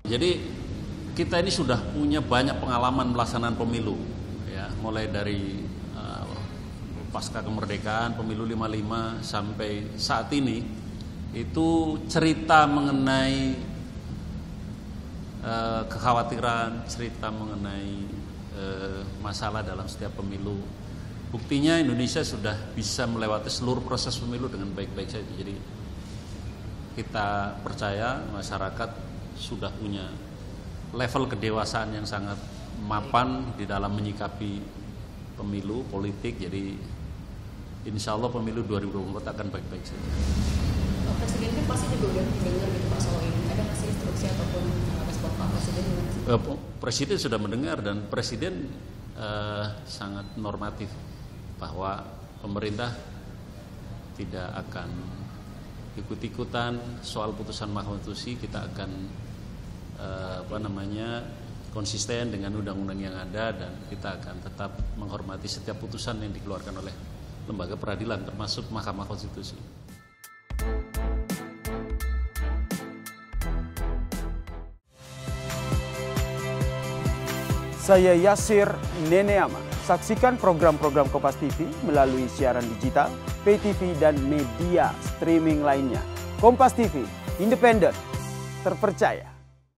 Jadi kita ini sudah punya banyak pengalaman pelaksanaan pemilu, ya, mulai dari pasca kemerdekaan, pemilu 55 sampai saat ini, itu cerita mengenai kekhawatiran, cerita mengenai masalah dalam setiap pemilu. Buktinya Indonesia sudah bisa melewati seluruh proses pemilu dengan baik-baik saja. Jadi kita percaya masyarakat sudah punya level kedewasaan yang sangat mapan di dalam menyikapi pemilu politik. Jadi insya Allah pemilu 2024 akan baik-baik saja. Presiden kan pasti juga udah mendengar gitu Pak soal ini. Ada masih instruksi ataupun respon Pak Presiden? Presiden sudah mendengar dan Presiden sangat normatif bahwa pemerintah tidak akan ikut-ikutan soal putusan Mahkamah Konstitusi. Kita akan konsisten dengan undang-undang yang ada dan kita akan tetap menghormati setiap putusan yang dikeluarkan oleh lembaga peradilan termasuk Mahkamah Konstitusi. Saya Yasir Neneama. Saksikan program-program Kompas TV melalui siaran digital, pay TV dan media streaming lainnya. Kompas TV, independen, terpercaya.